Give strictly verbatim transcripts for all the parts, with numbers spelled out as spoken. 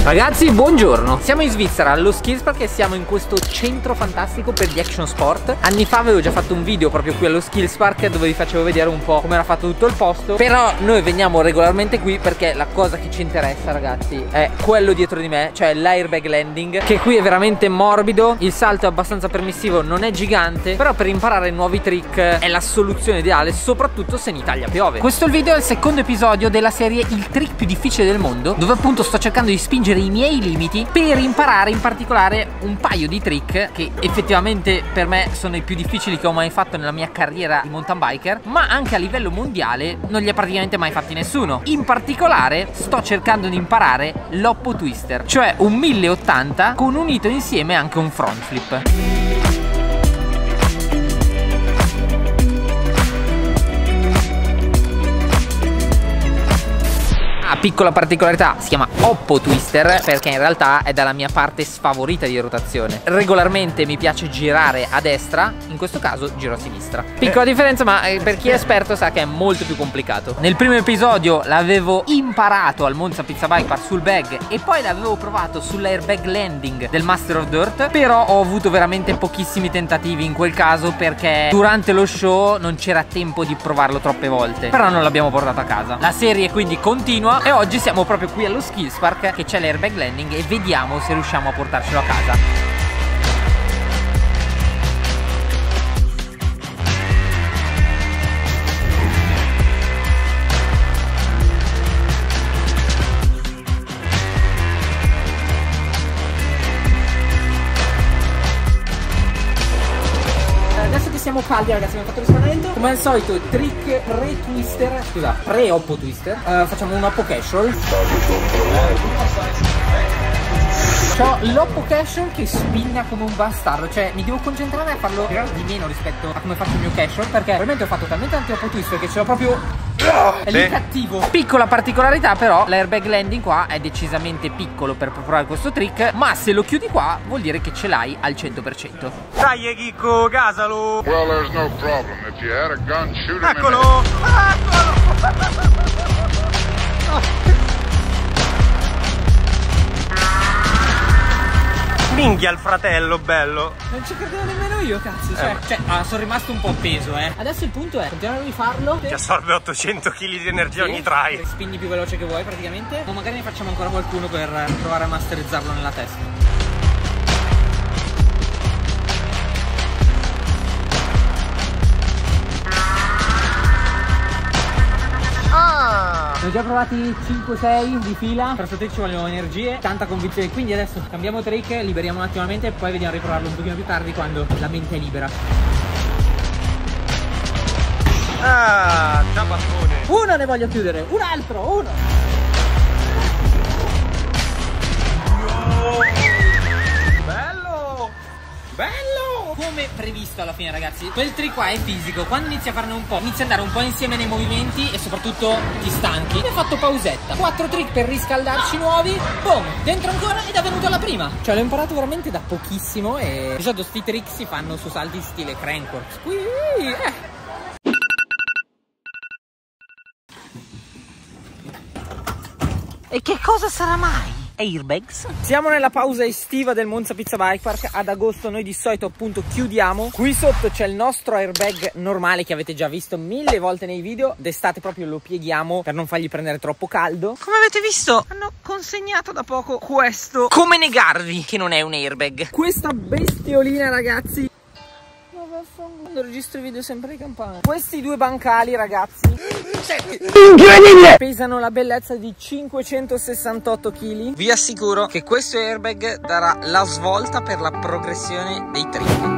Ragazzi, buongiorno. Siamo in Svizzera allo Skills perché siamo in questo centro fantastico per gli action sport. Anni fa avevo già fatto un video proprio qui allo Skills Park dove vi facevo vedere un po' come era fatto tutto il posto. Però noi veniamo regolarmente qui perché la cosa che ci interessa, ragazzi, è quello dietro di me, cioè l'airbag landing, che qui è veramente morbido. Il salto è abbastanza permissivo, non è gigante, però per imparare nuovi trick è la soluzione ideale, soprattutto se in Italia piove. Questo è il video, è il secondo episodio della serie Il trick più difficile del mondo, dove appunto sto cercando di spingere i miei limiti per imparare in particolare un paio di trick che effettivamente per me sono i più difficili che ho mai fatto nella mia carriera di mountain biker, ma anche a livello mondiale non li ha praticamente mai fatti nessuno. In particolare sto cercando di imparare l'Oppo Twister, cioè un mille ottanta con unito insieme anche un front flip. Piccola particolarità, si chiama Oppo Twister perché in realtà è dalla mia parte sfavorita di rotazione. Regolarmente mi piace girare a destra, in questo caso giro a sinistra. Piccola differenza, ma per chi è esperto sa che è molto più complicato. Nel primo episodio l'avevo imparato al Monza Pizza Bike Park sul bag e poi l'avevo provato sull'airbag landing del Master of Dirt, però ho avuto veramente pochissimi tentativi in quel caso perché durante lo show non c'era tempo di provarlo troppe volte, però non l'abbiamo portato a casa. La serie quindi continua e oggi siamo proprio qui allo Skills Park che c'è l'airbag landing e vediamo se riusciamo a portarcelo a casa. Siamo caldi, ragazzi, abbiamo fatto il riscaldamento. Come al solito trick pre-twister, scusa, pre-Oppo Twister. uh, Facciamo un Oppo Casual. C'ho l'Oppo Casual che spinna come un bastardo, cioè mi devo concentrare a farlo di meno rispetto a come faccio il mio Casual, perché veramente ho fatto talmente tanti Oppo Twister che ce l'ho proprio... è lì cattivo. Piccola particolarità però, l'airbag landing qua è decisamente piccolo per provare questo trick, ma se lo chiudi qua vuol dire che ce l'hai al cento per cento. Dai Chicco, casalo! Well, there's no problem. If you had a gun, shoot him. Eccolo! Eccolo! Minchia il fratello, bello! Non ci credevo nemmeno io, cazzo. Cioè, eh. cioè ah, sono rimasto un po' teso, eh. Adesso il punto è continuare a rifarlo. Ti assorbe ottocento chili di energia, sì, ogni try. Spinni più veloce che vuoi praticamente. O magari ne facciamo ancora qualcuno per provare a masterizzarlo nella testa. Ne ho già provati cinque sei di fila. Per questo trick ci vogliono energie, tanta convinzione. Quindi adesso cambiamo trick, liberiamo un attimo la mente e poi vediamo a riprovarlo un pochino più tardi quando la mente è libera. Ah, già battone. Uno ne voglio chiudere, un altro, uno. No. Bello! Bello! Come previsto alla fine, ragazzi, quel trick qua è fisico. Quando inizi a farne un po', inizi ad andare un po' insieme nei movimenti e soprattutto ti stanchi. Mi ha fatto pausetta, quattro trick per riscaldarci nuovi. Boom, dentro ancora ed è venuto alla prima. Cioè l'ho imparato veramente da pochissimo. E di solito sti trick si fanno su salti stile crankworks. eh. E che cosa sarà mai? Airbags. Siamo nella pausa estiva del Monza Pizza Bike Park. Ad agosto noi di solito appunto chiudiamo. Qui sotto c'è il nostro airbag normale che avete già visto mille volte nei video. D'estate proprio lo pieghiamo per non fargli prendere troppo caldo. Come avete visto hanno consegnato da poco questo. Come negarvi che non è un airbag? Questa bestiolina, ragazzi. Quando registro i video sempre di campana. Questi due bancali, ragazzi, incredibile, pesano la bellezza di cinquecentosessantotto chili. Vi assicuro che questo airbag darà la svolta per la progressione dei trick.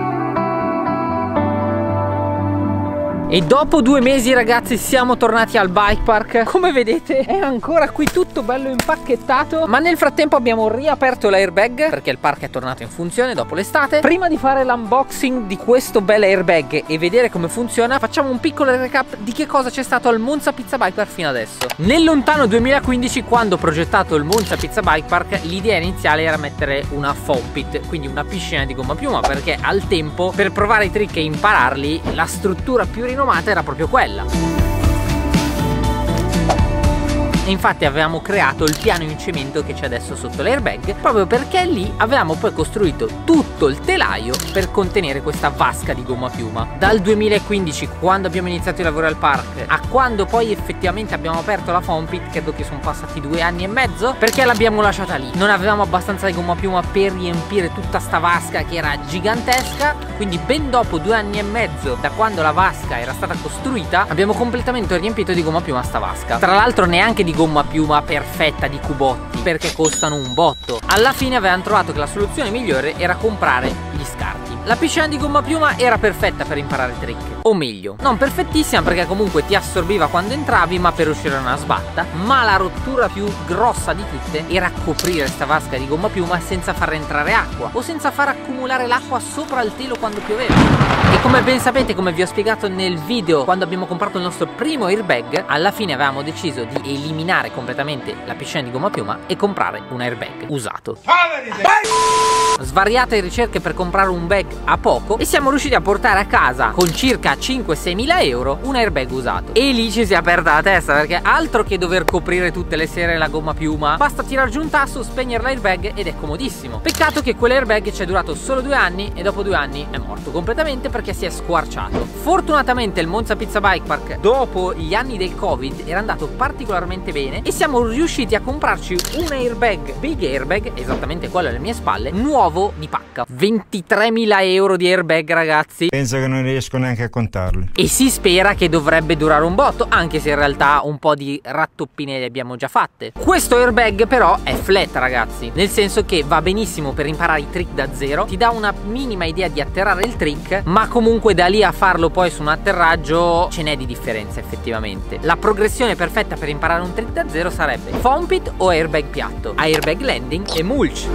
E dopo due mesi, ragazzi, siamo tornati al bike park. Come vedete è ancora qui tutto bello impacchettato, ma nel frattempo abbiamo riaperto l'airbag perché il park è tornato in funzione dopo l'estate. Prima di fare l'unboxing di questo bel airbag e vedere come funziona, facciamo un piccolo recap di che cosa c'è stato al Monza Pizza Bike Park fino adesso. Nel lontano duemilaquindici, quando ho progettato il Monza Pizza Bike Park, l'idea iniziale era mettere una foam pit, quindi una piscina di gomma piuma, perché al tempo per provare i trick e impararli la struttura più rinomata era proprio quella. E infatti avevamo creato il piano in cemento che c'è adesso sotto l'airbag, proprio perché lì avevamo poi costruito tutto il telaio per contenere questa vasca di gomma piuma. Dal duemilaquindici, quando abbiamo iniziato i lavori al park, a quando poi effettivamente abbiamo aperto la Foam Pit, credo che sono passati due anni e mezzo, perché l'abbiamo lasciata lì. Non avevamo abbastanza di gomma piuma per riempire tutta sta vasca che era gigantesca, quindi ben dopo due anni e mezzo da quando la vasca era stata costruita abbiamo completamente riempito di gomma piuma sta vasca. Tra l'altro neanche di gomma piuma perfetta di cubotti, perché costano un botto. Alla fine avevamo trovato che la soluzione migliore era comprare gli scarti. La piscina di gomma piuma era perfetta per imparare trick, o meglio, non perfettissima perché comunque ti assorbiva quando entravi, ma per uscire una sbatta. Ma la rottura più grossa di tutte era coprire sta vasca di gomma piuma senza far entrare acqua o senza far accumulare l'acqua sopra il telo quando pioveva. E come ben sapete, come vi ho spiegato nel video quando abbiamo comprato il nostro primo airbag, alla fine avevamo deciso di eliminare completamente la piscina di gomma piuma e comprare un airbag usato. Svariate ricerche per comprare un bag a poco e siamo riusciti a portare a casa con circa cinque sei mila euro un airbag usato. E lì ci si è aperta la testa, perché altro che dover coprire tutte le sere la gomma piuma, basta tirare giù un tasto, spegnere l'airbag ed è comodissimo. Peccato che quell'airbag ci è durato solo due anni e dopo due anni è morto completamente perché si è squarciato. Fortunatamente il Monza Pizza Bike Park dopo gli anni del Covid era andato particolarmente bene e siamo riusciti a comprarci un airbag, big airbag, esattamente quello alle mie spalle, nuovo di pacca. ventitremila euro di airbag, ragazzi. Penso che non riesco neanche a contarli. E si spera che dovrebbe durare un botto, anche se in realtà un po' di rattoppine le abbiamo già fatte. Questo airbag però è flat, ragazzi, nel senso che va benissimo per imparare i trick da zero, ti dà una minima idea di atterrare il trick, ma comunque da lì a farlo poi su un atterraggio ce n'è di differenza effettivamente. La progressione perfetta per imparare un trick da zero sarebbe Foam Pit o airbag piatto, airbag landing e mulch.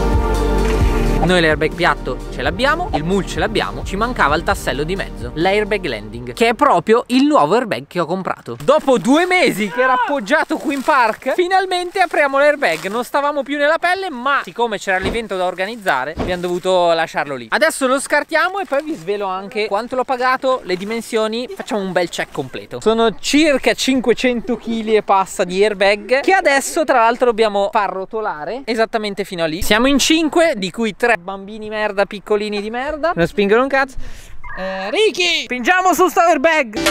Noi l'airbag piatto ce l'abbiamo, il mulch ce l'abbiamo, ci mancava il tassello di mezzo, l'airbag landing, che è proprio il nuovo airbag che ho comprato. Dopo due mesi che era appoggiato qui in park, finalmente apriamo l'airbag. Non stavamo più nella pelle, ma siccome c'era l'evento da organizzare abbiamo dovuto lasciarlo lì. Adesso lo scartiamo e poi vi svelo anche quanto l'ho pagato, le dimensioni, facciamo un bel check completo. Sono circa cinquecento chili e passa di airbag, che adesso tra l'altro dobbiamo far rotolare esattamente fino a lì. Siamo in cinque, di cui tre bambini merda, piccolini di merda, non spingono un cazzo. eh, Ricky, spingiamo su sto airbag.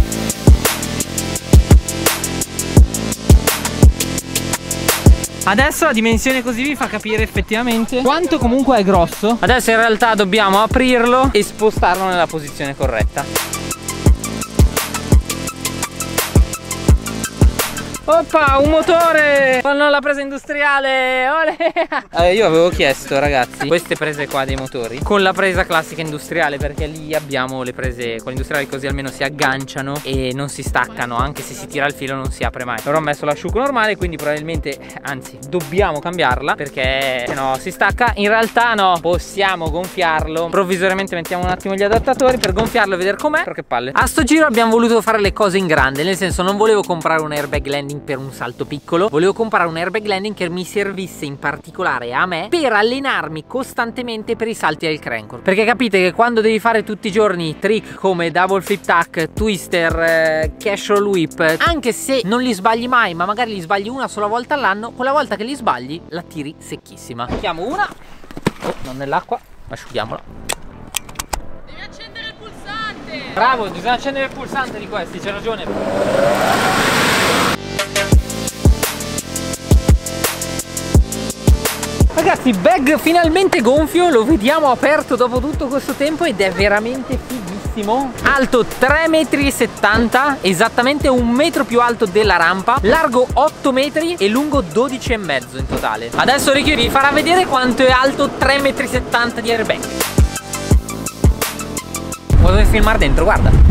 Adesso la dimensione così vi fa capire effettivamente quanto comunque è grosso. Adesso in realtà dobbiamo aprirlo e spostarlo nella posizione corretta. Oppa, un motore con la presa industriale. Olè. Eh, io avevo chiesto, ragazzi, queste prese qua dei motori con la presa classica industriale, perché lì abbiamo le prese con industriali, così almeno si agganciano e non si staccano, anche se si tira il filo non si apre mai. Però ho messo l'asciugo normale, quindi probabilmente, anzi dobbiamo cambiarla, perché se no si stacca. In realtà no, possiamo gonfiarlo. Provvisoriamente mettiamo un attimo gli adattatori per gonfiarlo e vedere com'è. Però che palle. A sto giro abbiamo voluto fare le cose in grande, nel senso non volevo comprare un airbag landing per un salto piccolo, volevo comprare un airbag landing che mi servisse in particolare a me per allenarmi costantemente per i salti del crank. Perché capite che quando devi fare tutti i giorni trick come double flip tack, twister, eh, cash roll whip, anche se non li sbagli mai, ma magari li sbagli una sola volta all'anno, quella volta che li sbagli la tiri secchissima. Mettiamo una, oh, non nell'acqua, asciughiamola. Devi accendere il pulsante. Bravo, bisogna accendere il pulsante di questi, c'è ragione. Ragazzi, bag finalmente gonfio, lo vediamo aperto dopo tutto questo tempo ed è veramente fighissimo. Alto tre metri e settanta, esattamente un metro più alto della rampa, largo otto metri e lungo dodici e mezzo in totale. Adesso Ricky vi farà vedere quanto è alto tre metri e settanta di airbag. Lo devi filmare dentro, guarda.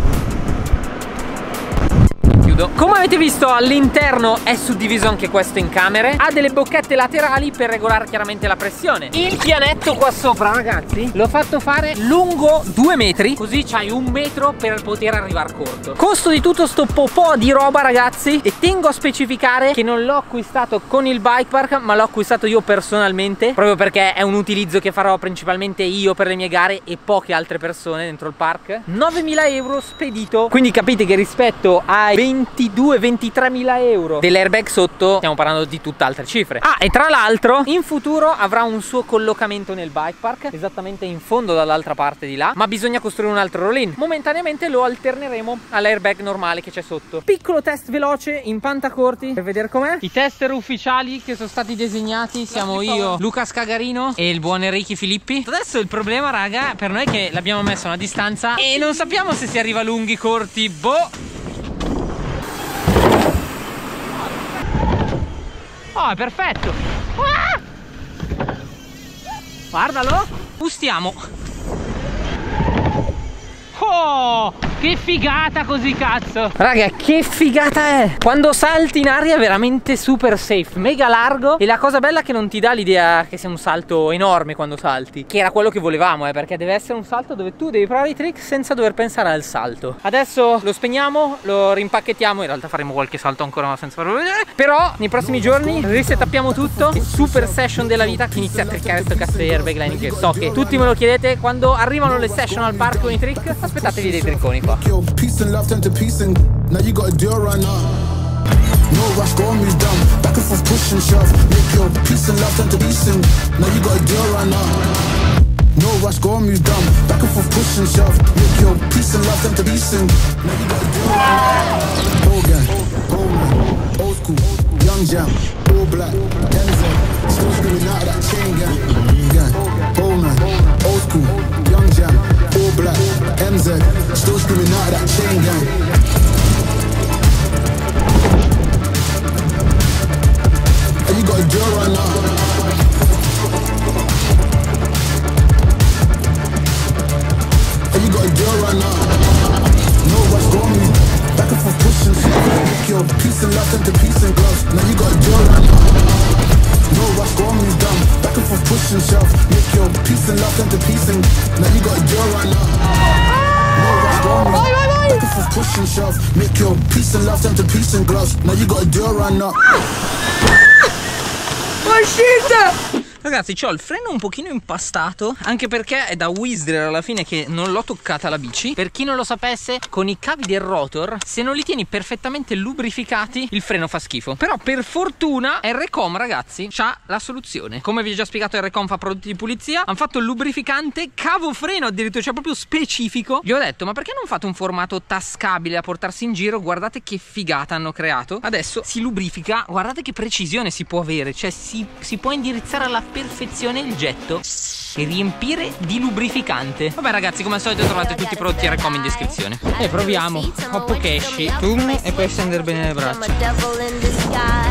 Come avete visto, all'interno è suddiviso anche questo in camere, ha delle bocchette laterali per regolare chiaramente la pressione. Il pianetto qua sopra, ragazzi, l'ho fatto fare lungo due metri, così c'hai un metro per poter arrivare corto. Costo di tutto sto popò di roba, ragazzi, e tengo a specificare che non l'ho acquistato con il bike park, ma l'ho acquistato io personalmente, proprio perché è un utilizzo che farò principalmente io per le mie gare e poche altre persone dentro il park. Novemila euro spedito, quindi capite che rispetto ai venti ventidue ventitremila euro. Dell'airbag sotto stiamo parlando di tutt'altre cifre. Ah, e tra l'altro in futuro avrà un suo collocamento nel bike park, esattamente in fondo dall'altra parte di là, ma bisogna costruire un altro roll-in. Momentaneamente lo alterneremo all'airbag normale che c'è sotto. Piccolo test veloce in pantacorti per vedere com'è. I tester ufficiali che sono stati disegnati siamo io, Luca Scagarino e il buon Enrico Filippi. Adesso il problema, raga, per noi è che l'abbiamo messo a una distanza e non sappiamo se si arriva lunghi, corti, boh. Oh, è perfetto. Ah! Guardalo. Gustiamo. Oh, che figata così, cazzo. Raga, che figata è. Quando salti in aria è veramente super safe, mega largo. E la cosa bella è che non ti dà l'idea che sia un salto enorme quando salti, che era quello che volevamo, eh, perché deve essere un salto dove tu devi provare i trick senza dover pensare al salto. Adesso lo spegniamo, lo rimpacchettiamo. In realtà faremo qualche salto ancora, ma senza farlo vedere. Però nei prossimi giorni risetappiamo tutto. E super session della vita che inizia a trickare sto cazzo di airbag line, che so che tutti me lo chiedete. Quando arrivano le session al parco con i trick, aspettatevi dei tricconi qua. Peace and love turn to peace and now you gotta do it right now. No rush, go on, move down. Back and forth, push and shove. Make your peace and love turn to peace and now you gotta do it right now. No rush, go on, move down. Back and forth, push and shove. Make your peace and love turn to peace and now you gotta do it right now. Old gang, old man, old school, young jam, all black, Denzel, still screaming out of that chain gang. Gang, old man, old school, young jam, all black, M Z, still screaming out of that chain gang. And you gotta do it right now. And you gotta do it right now. No rush, go on me. Back and forth pushing. Make your peace and love turn to peace and gloves. Now you gotta do it right now. No rush, go on me down. Back and forth pushing shove. Make your peace and love turn to peace and now you gotta do it right now. Vai, vai, vai! Back and forth push and shove. Make your peace and love turn to peace and gloves. Now you gotta do it right now. Oh shit! Ragazzi, c'ho il freno un pochino impastato, anche perché è da Whistler alla fine che non l'ho toccata la bici. Per chi non lo sapesse, con i cavi del rotor, se non li tieni perfettamente lubrificati, il freno fa schifo. Però per fortuna R-Com, ragazzi, c'ha la soluzione. Come vi ho già spiegato, R-Com fa prodotti di pulizia. Hanno fatto il lubrificante cavo freno addirittura, cioè proprio specifico. Gli ho detto, ma perché non fate un formato tascabile a portarsi in giro? Guardate che figata hanno creato. Adesso si lubrifica, guardate che precisione si può avere. Cioè si, si può indirizzare alla perfezione il getto e riempire di lubrificante. Vabbè ragazzi, come al solito trovate tutti i prodotti R-Com in descrizione. E proviamo Oppo Cash, Tum, e poi stendere bene le braccia.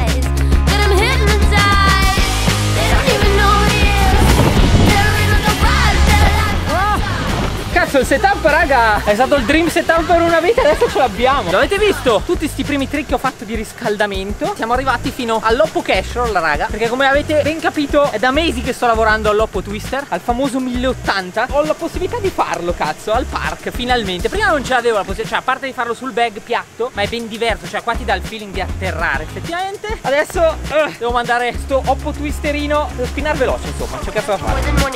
Cazzo, il setup, raga, è stato il dream setup per una vita, adesso ce l'abbiamo. L'avete visto? Tutti sti primi trick che ho fatto di riscaldamento. Siamo arrivati fino all'Oppo Cash Roll, raga, perché come avete ben capito è da mesi che sto lavorando all'Oppo Twister, al famoso mille ottanta. Ho la possibilità di farlo, cazzo, al park, finalmente. Prima non ce l'avevo la possibilità, cioè a parte di farlo sul bag piatto, ma è ben diverso, cioè qua ti dà il feeling di atterrare effettivamente. Adesso uh, devo mandare sto Oppo Twisterino, devo spinare veloce, insomma, c'è cazzo da fare.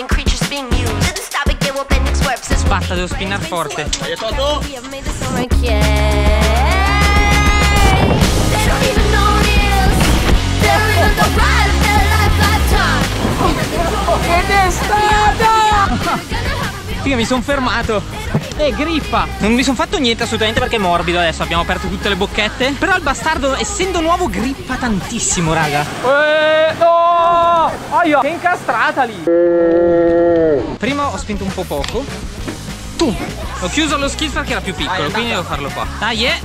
Basta, devo spinnare forte. Ed è stata! Figa, mi sono fermato. E grippa. Non mi sono fatto niente assolutamente perché è morbido. Adesso abbiamo aperto tutte le bocchette. Però il bastardo, essendo nuovo, grippa tantissimo, raga. Eh, no! Aia, che incastrata lì. Prima ho spinto un po' poco. Tu. Ho chiuso lo skis perché era più piccolo, quindi devo farlo qua. Dai, yeah.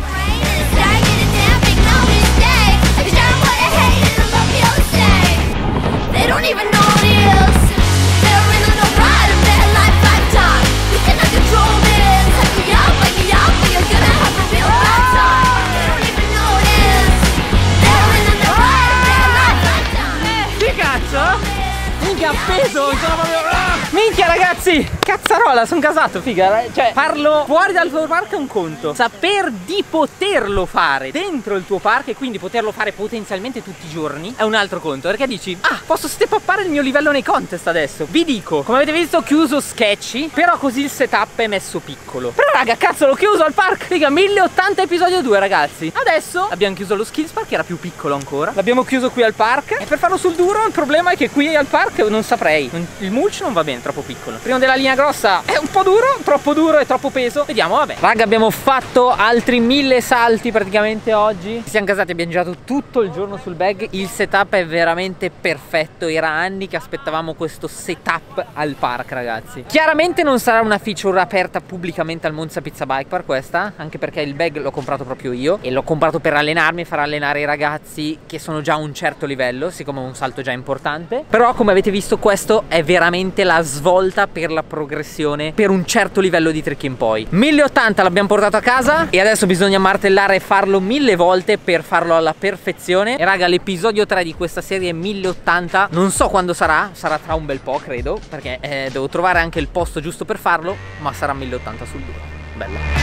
Che cazzo? Minchia, appeso, sono proprio... Minchia ragazzi, cazzarola, sono casato, figa. Cioè, farlo fuori dal tuo parco è un conto. Saper di poterlo fare dentro il tuo parco e quindi poterlo fare potenzialmente tutti i giorni è un altro conto. Perché dici, ah, posso step uppare il mio livello nei contest adesso. Vi dico, come avete visto ho chiuso Sketchy, però così il setup è messo piccolo. Però raga, cazzo, l'ho chiuso al park. Figa, mille e ottanta episodio due ragazzi. Adesso abbiamo chiuso lo Skills Park, che era più piccolo ancora. L'abbiamo chiuso qui al park. E per farlo sul duro il problema è che qui al park non saprei. Il mulch non va bene, troppo piccolo. Prima della linea grossa è un po' duro, troppo duro e troppo peso. Vediamo, vabbè. Raga, abbiamo fatto altri mille salti praticamente oggi. Ci siamo casati, abbiamo girato tutto il giorno sul bag. Il setup è veramente perfetto. Era anni che aspettavamo questo setup al park, ragazzi. Chiaramente non sarà una feature aperta pubblicamente al Monza Pizza Bike Park questa, anche perché il bag l'ho comprato proprio io e l'ho comprato per allenarmi, far allenare i ragazzi che sono già a un certo livello, siccome è un salto già importante. Però come avete visto questo è veramente la svolta per la progressione per un certo livello di trick in poi. mille e ottanta l'abbiamo portato a casa e adesso bisogna martellare e farlo mille volte per farlo alla perfezione. E raga, l'episodio tre di questa serie mille e ottanta non so quando sarà, sarà tra un bel po' credo, perché eh, devo trovare anche il posto giusto per farlo, ma sarà mille e ottanta sul duro. Bella.